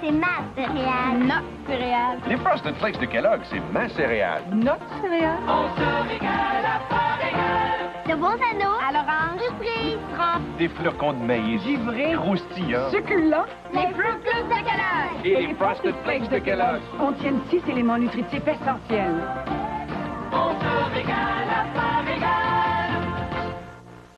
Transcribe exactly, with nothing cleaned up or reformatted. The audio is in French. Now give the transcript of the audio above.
c'est ma céréale. Notre céréale. Les Frosted Flakes de Kellogg, c'est ma céréale. Notre céréale. On se régale à pas régal. De bons anneaux. À l'orange. Surprise. Franc. Des flocons de maïs givrés, croustillants. Succulent. Les Fruit Loops de Kellogg. Et les Frosted Flakes de Kellogg. contiennent six éléments nutritifs essentiels. On se régale.